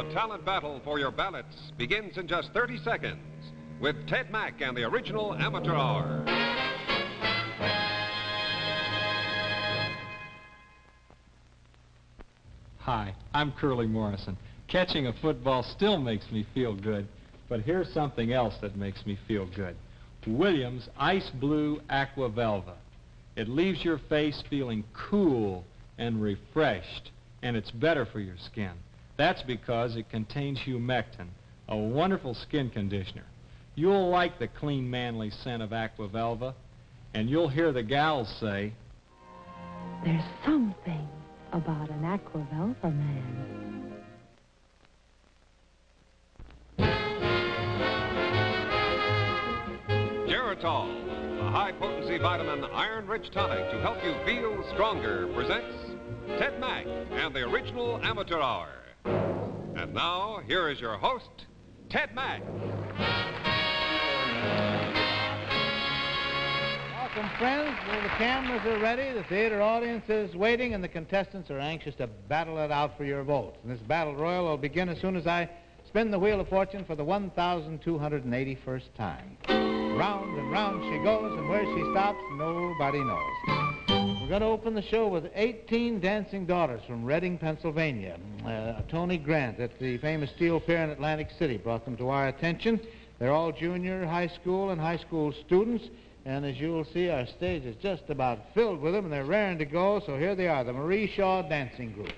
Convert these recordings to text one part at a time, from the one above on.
talent battle for your ballots begins in just 30 seconds with Ted Mack and the original Amateur Hour. Hi, I'm Curly Morrison. Catching a football still makes me feel good, but here's something else that makes me feel good. Williams Ice Blue Aqua Velva. It leaves your face feeling cool and refreshed, and it's better for your skin. That's because it contains humectant, a wonderful skin conditioner. You'll like the clean, manly scent of Aqua Velva, and you'll hear the gals say, "There's something about an Aqua Velva man." Geritol, the high-potency vitamin iron-rich tonic to help you feel stronger, presents Ted Mack and the original Amateur Hour. And now, here is your host, Ted Mack. Welcome, friends. Well, the cameras are ready, the theater audience is waiting, and the contestants are anxious to battle it out for your votes. And this battle royal will begin as soon as I spin the Wheel of Fortune for the 1,281st time. Round and round she goes, and where she stops, nobody knows. We're going to open the show with 18 dancing daughters from Reading, Pennsylvania. Tony Grant at the famous Steel Pier in Atlantic City brought them to our attention. They're all junior high school and high school students, and as you'll see, our stage is just about filled with them, and they're raring to go, so here they are, the Marie Shaw Dancing Group.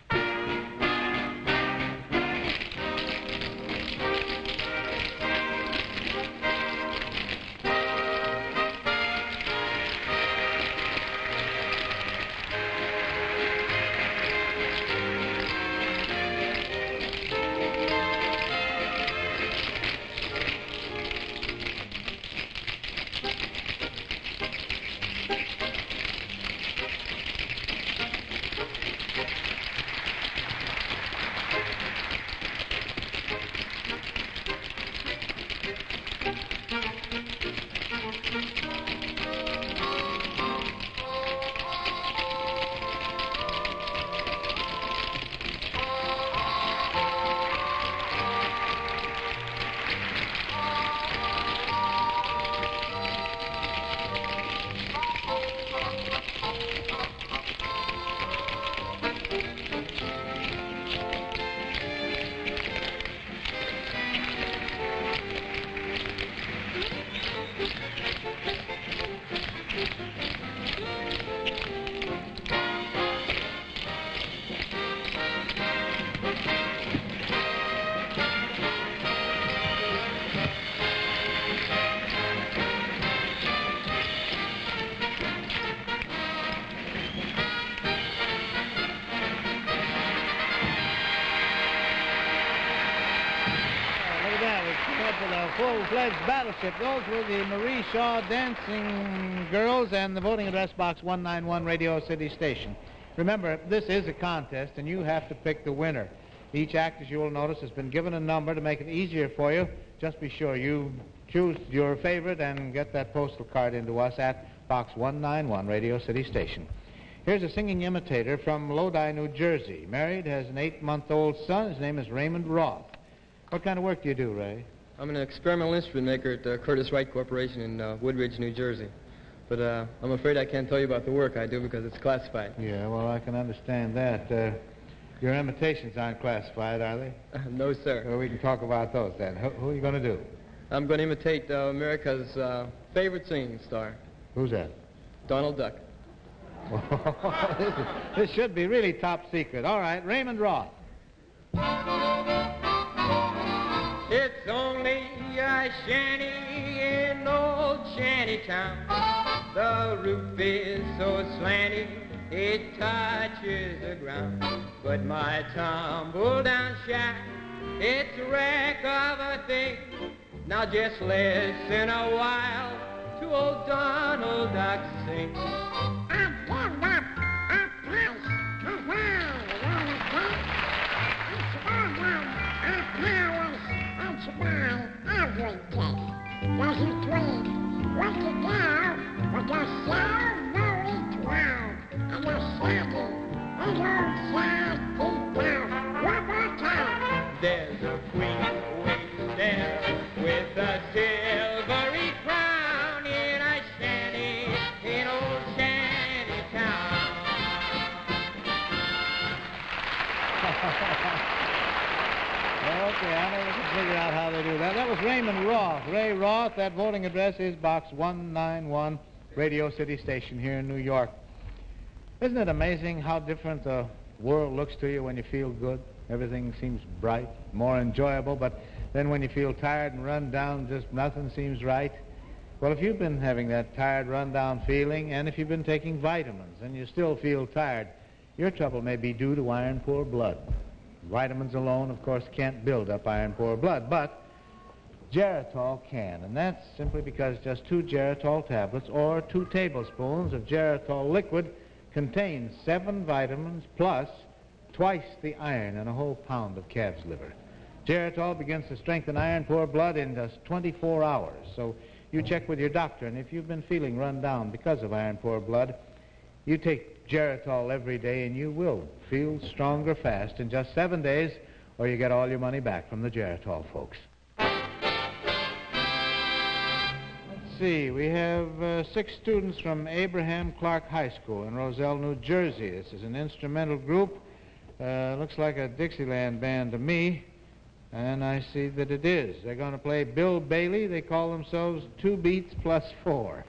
Full-fledged battleship. Those were the Marie Shaw Dancing Girls and the voting address box 191 Radio City Station. Remember, this is a contest, and you have to pick the winner. Each act, as you will notice, has been given a number to make it easier for you. Just be sure you choose your favorite and get that postal card into us at box 191 Radio City Station. Here's a singing imitator from Lodi, New Jersey. Married, has an 8-month-old son. His name is Raymond Roth. What kind of work do you do, Ray? I'm an experimental instrument maker at the Curtis Wright Corporation in Woodridge, New Jersey. But I'm afraid I can't tell you about the work I do because it's classified. Yeah, well, I can understand that. Your imitations aren't classified, are they? No, sir. Well, we can talk about those then. Who are you going to do? I'm going to imitate America's favorite singing star. Who's that? Donald Duck. This should be really top secret. All right, Raymond Roth. It's only a shanty in old shanty town. The roof is so slanty, it touches the ground. But my tumble-down shack, it's a wreck of a thing. Now just listen a while to old Donald Duck sing. I give up a place to while to buy every day. Was he twig? Was he cow? Was the sow very twelve? And the saggy, and old saggy down. One more time. they do that. That was Raymond Roth. Ray Roth. That voting address is Box 191, Radio City Station here in New York. Isn't it amazing how different the world looks to you when you feel good? Everything seems bright, more enjoyable, but then when you feel tired and run down, just nothing seems right. Well, if you've been having that tired, run-down feeling, and if you've been taking vitamins and you still feel tired, your trouble may be due to iron-poor blood. Vitamins alone, of course, can't build up iron-poor blood, but Geritol can, and that's simply because just 2 Geritol tablets or 2 tablespoons of Geritol liquid contains 7 vitamins plus twice the iron in a whole pound of calf's liver. Geritol begins to strengthen iron-poor blood in just 24 hours, so you check with your doctor, and if you've been feeling run down because of iron-poor blood, you take Geritol every day, and you will feel stronger fast in just 7 days, or you get all your money back from the Geritol folks. Let's see, we have 6 students from Abraham Clark High School in Roselle, New Jersey. This is an instrumental group. Looks like a Dixieland band to me. And I see that it is. They're going to play Bill Bailey. They call themselves 2 Beats Plus 4.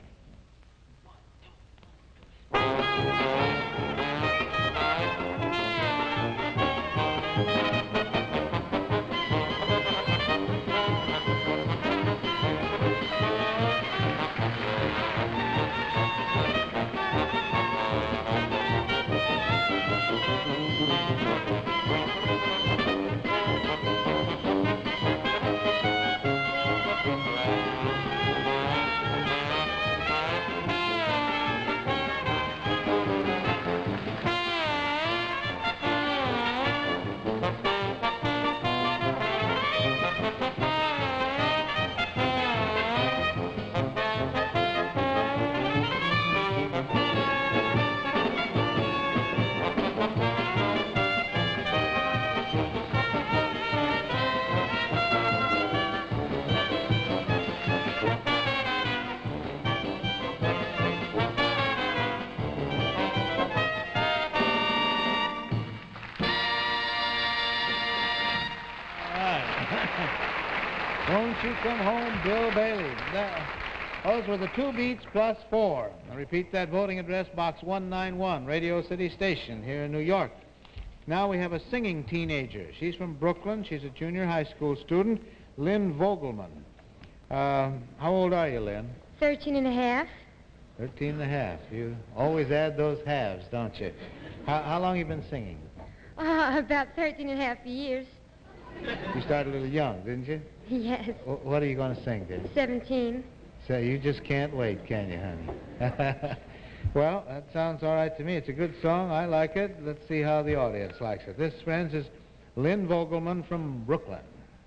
Won't you come home, Bill Bailey? Those were the 2 Beats Plus 4. I repeat that voting address, Box 191, Radio City Station here in New York. Now we have a singing teenager. She's from Brooklyn. She's a junior high school student, Lynn Vogelman. How old are you, Lynn? 13 and a half. 13 and a half. You always add those halves, don't you? How long have you been singing? About 13 and a half years. You started a little young, didn't you? Yes. What are you going to sing, dear? 17. So you just can't wait, can you, honey? Well, that sounds all right to me. It's a good song. I like it. Let's see how the audience likes it. This, friends, is Lynn Vogelman from Brooklyn.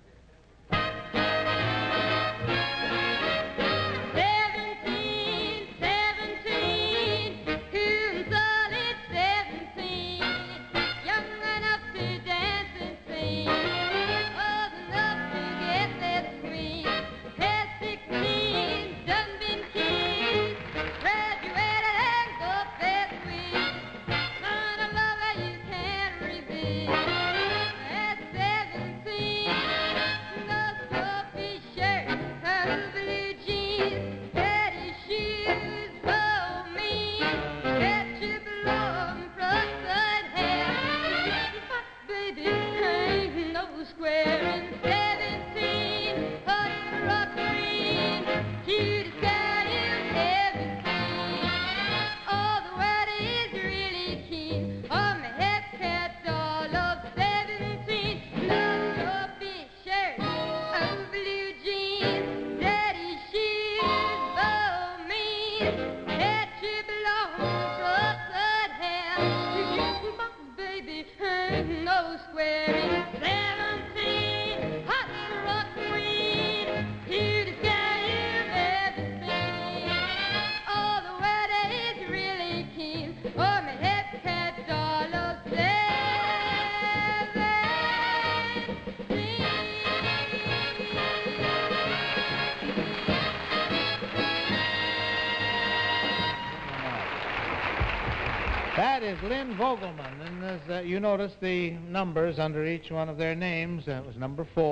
17. That is Lynn Vogelman, and as you notice the numbers under each one of their names. That was number 4.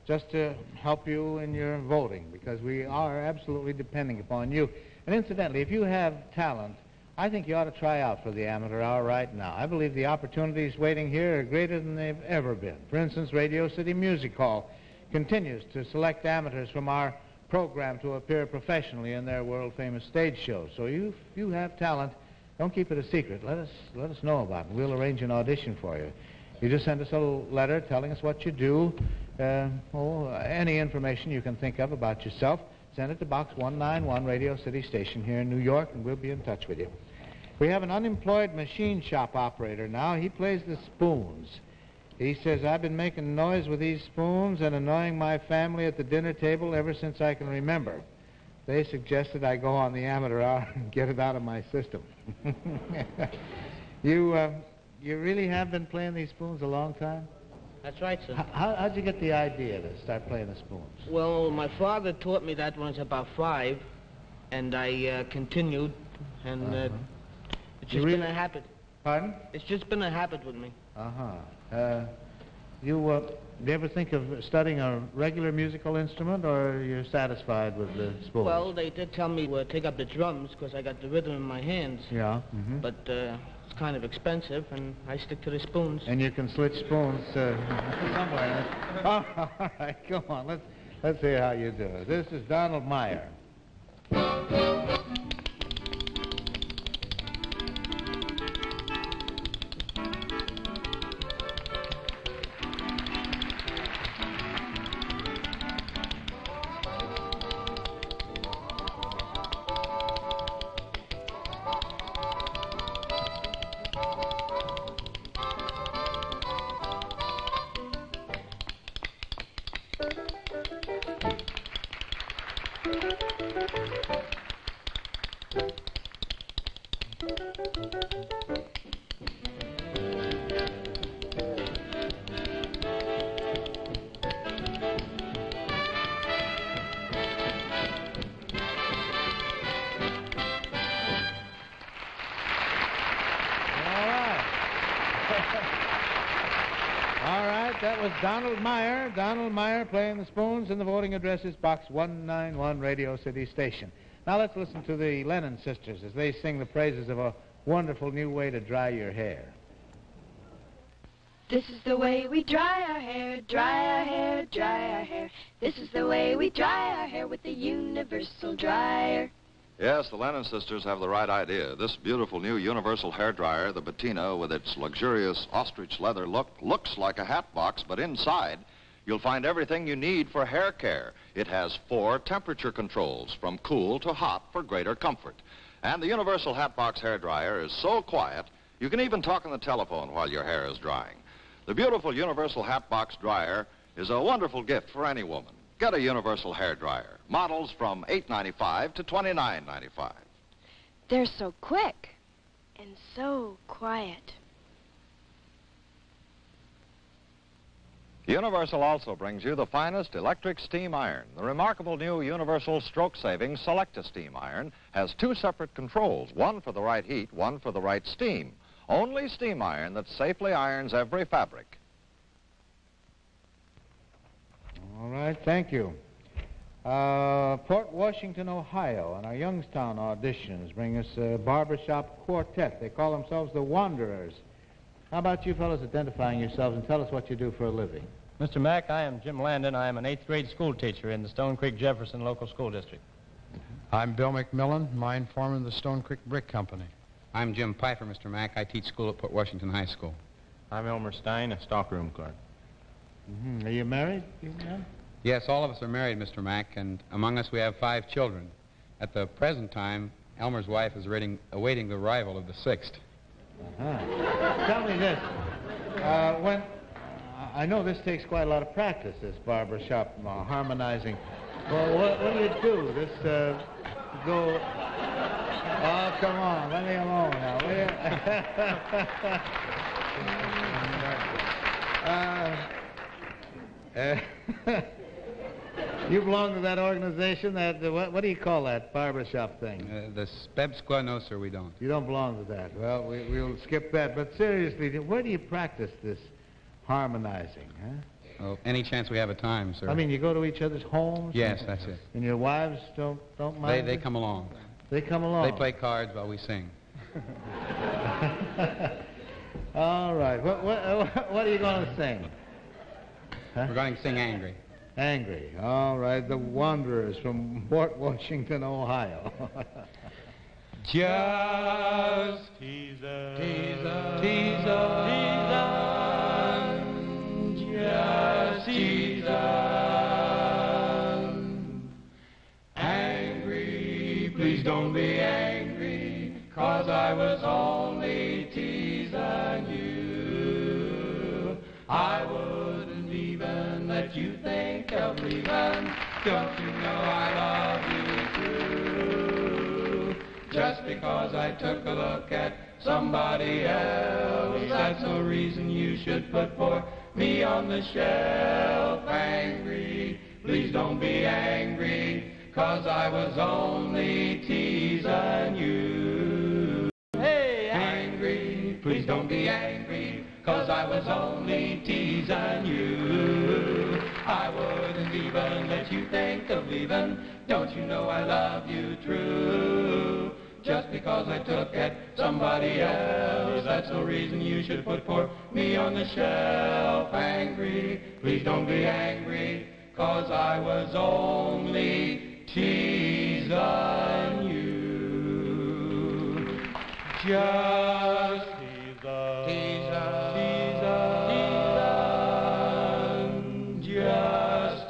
just to help you in your voting, because we are absolutely depending upon you. And incidentally, if you have talent, I think you ought to try out for the Amateur Hour right now. I believe the opportunities waiting here are greater than they've ever been. For instance, Radio City Music Hall continues to select amateurs from our program to appear professionally in their world-famous stage shows. So if you have talent, don't keep it a secret. Let us know about it. We'll arrange an audition for you. You just send us a little letter telling us what you do, any information you can think of about yourself. Send it to Box 191, Radio City Station here in New York, and we'll be in touch with you. We have an unemployed machine shop operator now. He plays the spoons. He says, I've been making noise with these spoons and annoying my family at the dinner table ever since I can remember. They suggested I go on the Amateur Hour and get it out of my system. You really have been playing these spoons a long time? That's right, sir. How'd you get the idea to start playing the spoons? Well, my father taught me that when I was about 5, and I continued, and it's just been a habit. Pardon? It's just been a habit with me. Do you ever think of studying a regular musical instrument, or you're satisfied with the spoons? Well, they did tell me to take up the drums, because I got the rhythm in my hands. Yeah. But it's kind of expensive, and I stick to the spoons. And you can switch spoons somewhere. Oh, all right, come on. Let's hear how you do it. This is Donald Meyer. That was Donald Meyer. Donald Meyer playing the spoons, and the voting address is Box 191, Radio City Station. Now let's listen to the Lennon sisters as they sing the praises of a wonderful new way to dry your hair. This is the way we dry our hair, dry our hair, dry our hair. This is the way we dry our hair with the universal dryer. Yes, the Landon sisters have the right idea. This beautiful new universal hair dryer, the Bettina, with its luxurious ostrich leather look, looks like a hat box, but inside you'll find everything you need for hair care. It has 4 temperature controls, from cool to hot for greater comfort. And the universal hat box hair dryer is so quiet, you can even talk on the telephone while your hair is drying. The beautiful universal hat box dryer is a wonderful gift for any woman. Get a universal hair dryer. Models from $8.95 to $29.95. They're so quick and so quiet. Universal also brings you the finest electric steam iron. The remarkable new Universal stroke-saving Select-A-Steam iron has 2 separate controls, one for the right heat, one for the right steam. Only steam iron that safely irons every fabric. All right, thank you. Port Washington, Ohio, and our Youngstown auditions bring us a barbershop quartet. They call themselves the Wanderers. How about you fellows identifying yourselves and tell us what you do for a living? Mr. Mack, I am Jim Landon. I am an 8th grade school teacher in the Stone Creek Jefferson Local School District. I'm Bill McMillan, mine foreman of the Stone Creek Brick Company. I'm Jim Pfeiffer, Mr. Mack. I teach school at Port Washington High School. I'm Elmer Stein, a stockroom clerk. Are you married? Yes, all of us are married, Mr. Mack, and among us we have 5 children. At the present time, Elmer's wife is awaiting the arrival of the 6th. Tell me this. I know this takes quite a lot of practice, this barbershop harmonizing. Well, what do you do? This go... Oh, come on, let me alone now, will you? You belong to that organization, that, what do you call that barbershop thing? The Spebsqua, no, sir, we don't. You don't belong to that. Well, we'll skip that. But seriously, where do you practice this harmonizing, huh? Oh, any chance we have of time, sir. I mean, you go to each other's homes? Yes, that's it. And your wives don't mind? They come along. They come along? They play cards while we sing. All right. What are you going to sing? Huh? We're going to sing Angry. Angry. All right. The Wanderers from Port Washington, Ohio. Just teaser, teaser, teaser, just teaser. Angry, please don't be angry, 'cause I was only teasing you. I wouldn't even let you think of leaving. Don't you know I love you too? Just because I took a look at somebody else, that's no reason you should put poor me on the shelf. Angry, please don't be angry, 'cause I was only teasing you. Hey, angry, please don't be angry, 'cause I was only teasing you. I wouldn't even let you think of leaving. Don't you know I love you true? Just because I took at somebody else, that's no reason you should put poor me on the shelf. Angry, please don't be angry, 'cause I was only teasing you. Just teaser, teaser, teaser, just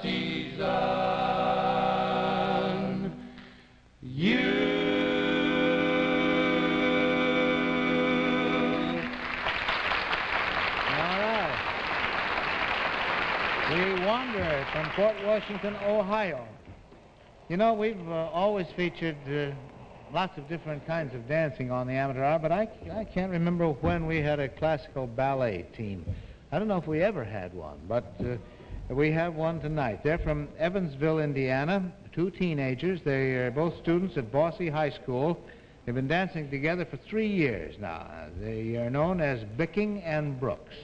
teasing you. Wanderers from Port Washington, Ohio. You know, we've always featured lots of different kinds of dancing on the Amateur Hour, but I can't remember when we had a classical ballet team. I don't know if we ever had one, but we have one tonight. They're from Evansville, Indiana, two teenagers. They are both students at Bosse High School. They've been dancing together for 3 years now. They are known as Bicking and Brooks.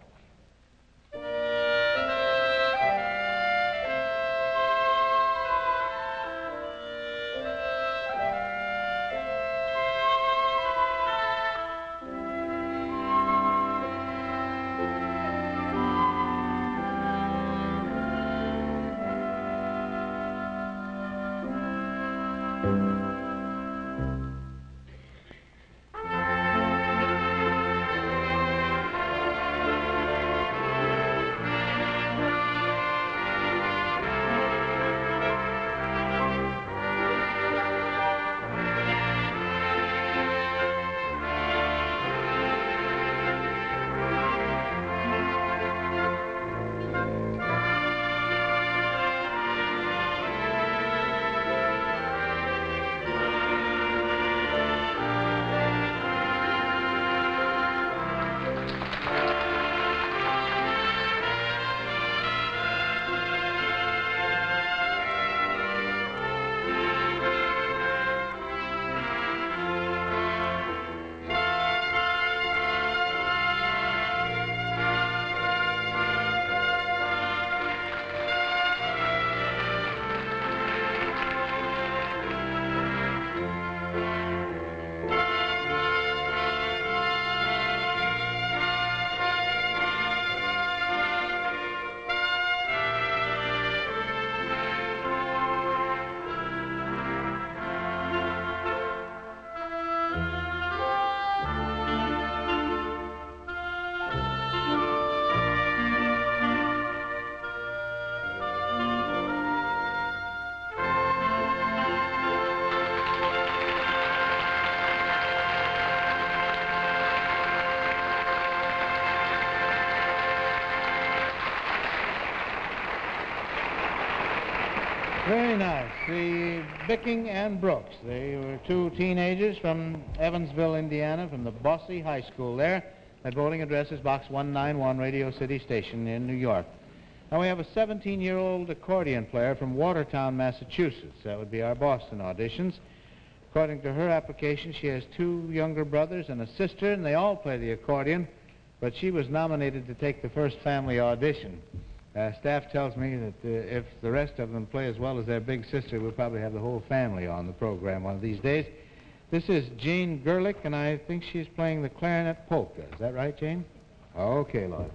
Very nice. The Bicking and Brooks. They were two teenagers from Evansville, Indiana, from the Bosse High School there. That voting address is Box 191, Radio City Station in New York. Now we have a 17-year-old accordion player from Watertown, Massachusetts. That would be our Boston auditions. According to her application, she has two younger brothers and a sister, and they all play the accordion, but she was nominated to take the first family audition. Staff tells me that if the rest of them play as well as their big sister, we'll probably have the whole family on the program one of these days. This is Jane Gerlich, and I think she's playing the clarinet polka. Is that right, Jane? Okay, Lloyd.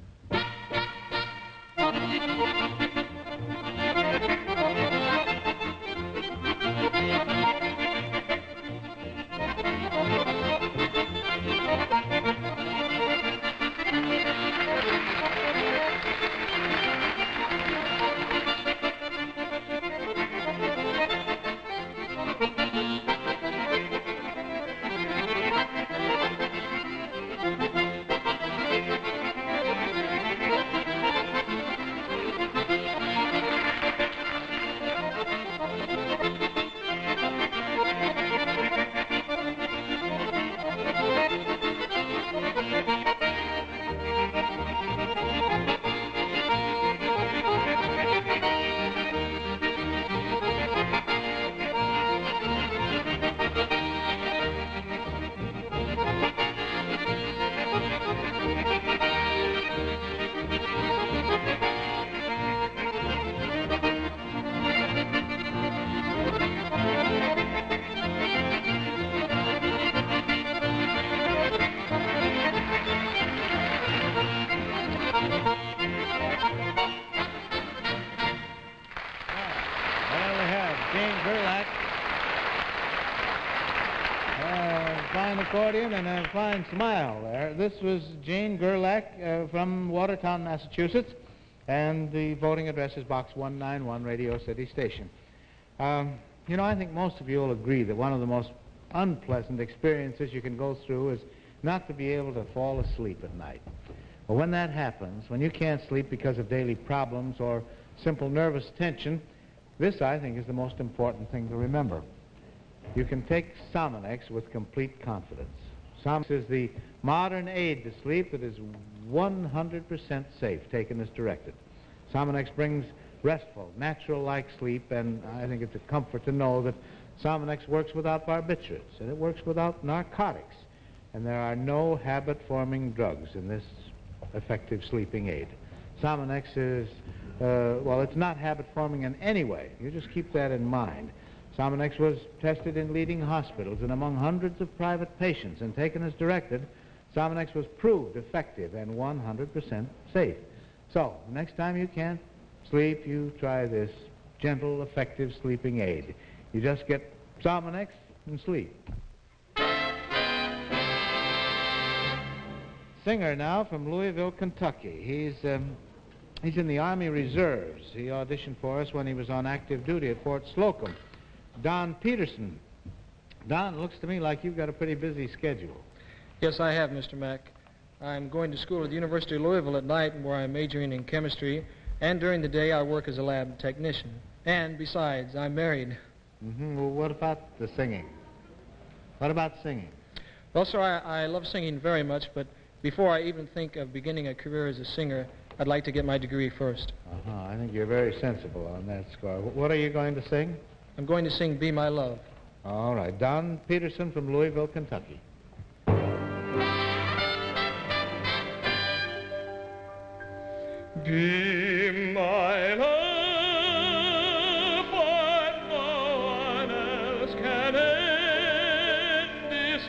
Accordion and a fine smile there. This was Jane Gerlach from Watertown, Massachusetts, and the voting address is Box 191, Radio City Station. You know, I think most of you will agree that one of the most unpleasant experiences you can go through is not to be able to fall asleep at night. But when that happens, when you can't sleep because of daily problems or simple nervous tension, this, I think, is the most important thing to remember. You can take Sominex with complete confidence. Sominex is the modern aid to sleep that is 100% safe, taken as directed. Sominex brings restful, natural-like sleep, and I think it's a comfort to know that Sominex works without barbiturates, and it works without narcotics, and there are no habit-forming drugs in this effective sleeping aid. Sominex is, well, it's not habit-forming in any way. You just keep that in mind. Sominex was tested in leading hospitals and among hundreds of private patients, and taken as directed, Sominex was proved effective and 100% safe. So, next time you can't sleep, you try this gentle, effective sleeping aid. You just get Sominex and sleep. Singer now from Louisville, Kentucky. He's in the Army Reserves. He auditioned for us when he was on active duty at Fort Slocum. Don Peterson. Don, it looks to me like you've got a pretty busy schedule. Yes, I have, Mr. Mack. I'm going to school at the University of Louisville at night, where I'm majoring in chemistry, and during the day I work as a lab technician. And besides, I'm married. Well, what about the singing? What about singing? Well, sir, I love singing very much, but before I even think of beginning a career as a singer, I'd like to get my degree first. I think you're very sensible on that score. What are you going to sing? I'm going to sing Be My Love. All right. Don Peterson from Louisville, Kentucky. Be my love, for no one else can end this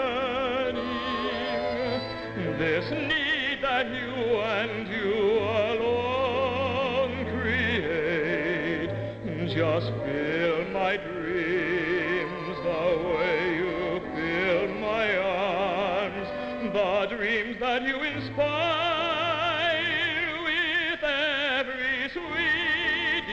yearning, this need that you and you alone create. Just fill my dreams the way you fill my arms, the dreams that you inspire with every sweet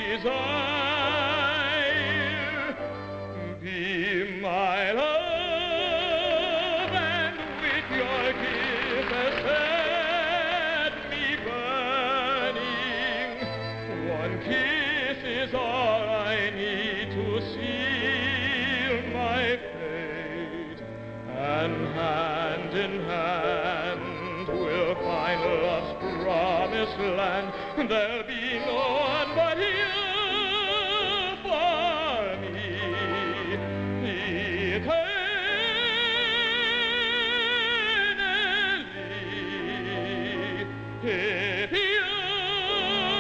desire. Be my love, and with your kisses set me burning. One kiss is all I need to seal my fate, and hand in hand we'll find love's promised land. There'll be no one but you for me eternally. If you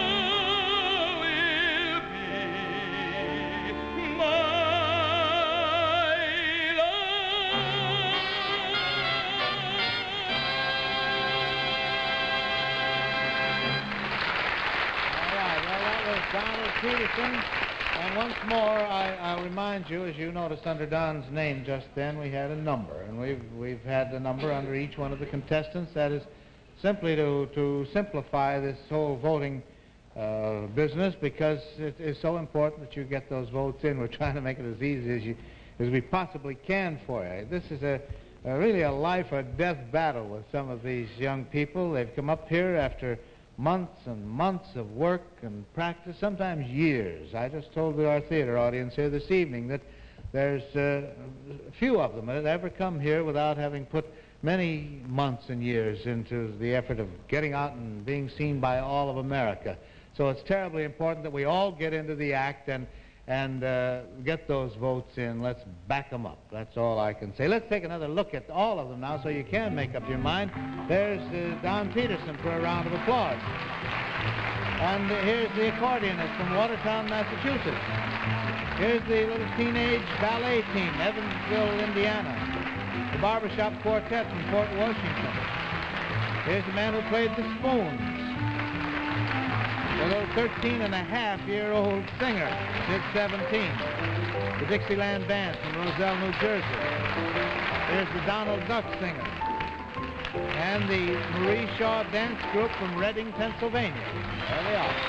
Peterson. And once more, I'll remind you, as you noticed under Don's name just then, we had a number. And we've had a number under each one of the contestants. That is simply to simplify this whole voting business, because it is so important that you get those votes in. We're trying to make it as easy as we possibly can for you. This is really a life or death battle with some of these young people. They've come up here after months and months of work and practice, sometimes years. I just told our theater audience here this evening that there's few of them that have ever come here without having put many months and years into the effort of getting out and being seen by all of America. So it's terribly important that we all get into the act and get those votes in. Let's back them up. That's all I can say. Let's take another look at all of them now so you can make up your mind. There's Don Peterson for a round of applause. And here's the accordionist from Watertown, Massachusetts. Here's the little teenage ballet team, Evansville, Indiana. The barbershop quartet from Fort Washington. Here's the man who played the spoons. The little 13-and-a-half-year-old singer, did 17. The Dixieland Band from Roselle, New Jersey. Here's the Donald Duck singer. And the Marie Shaw Dance Group from Reading, Pennsylvania. There they are.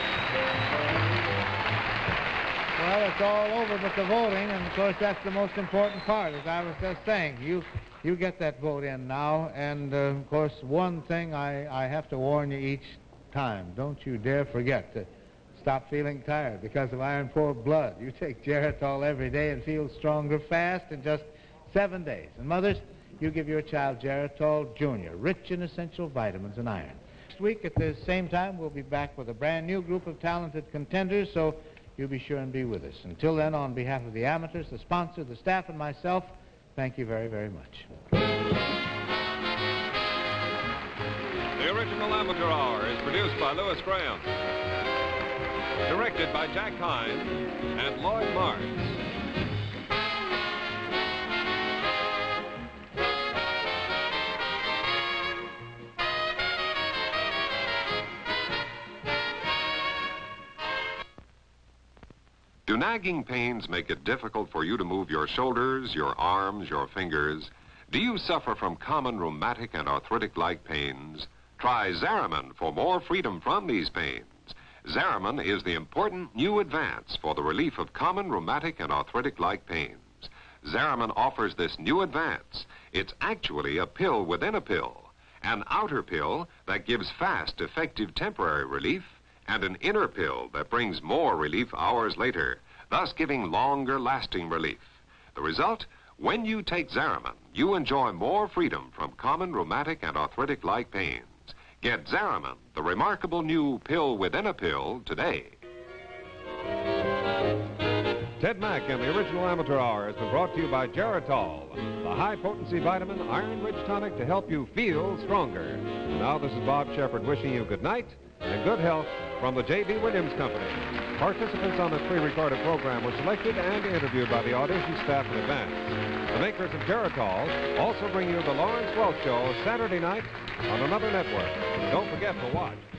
Well, it's all over but the voting, and of course that's the most important part, as I was just saying. You get that vote in now, and of course one thing I have to warn you each time. Don't you dare forget to stop feeling tired because of iron poor blood. You take Geritol every day and feel stronger fast in just 7 days. And mothers, you give your child Geritol Junior, rich in essential vitamins and iron. Next week at the same time, we'll be back with a brand new group of talented contenders, so you be sure and be with us. Until then, on behalf of the amateurs, the sponsor, the staff, and myself, thank you very, very much. The original Amateur Hour is produced by Louis Graham. Directed by Jack Hines and Lloyd Marks. Do nagging pains make it difficult for you to move your shoulders, your arms, your fingers? Do you suffer from common rheumatic and arthritic-like pains? Try Zariman for more freedom from these pains. Zariman is the important new advance for the relief of common rheumatic and arthritic-like pains. Zariman offers this new advance. It's actually a pill within a pill, an outer pill that gives fast, effective temporary relief, and an inner pill that brings more relief hours later, thus giving longer-lasting relief. The result? When you take Zariman, you enjoy more freedom from common rheumatic and arthritic-like pains. Get Zariman, the remarkable new pill within a pill, today. Ted Mack and the original Amateur Hour has been brought to you by Geritol, the high-potency vitamin iron-rich tonic to help you feel stronger. And now this is Bob Shepard wishing you good night and good health from the J.B. Williams Company. Participants on this pre-recorded program were selected and interviewed by the audition staff in advance. The makers of Geritol also bring you the Lawrence Welch Show Saturday night on another network. Don't forget to watch.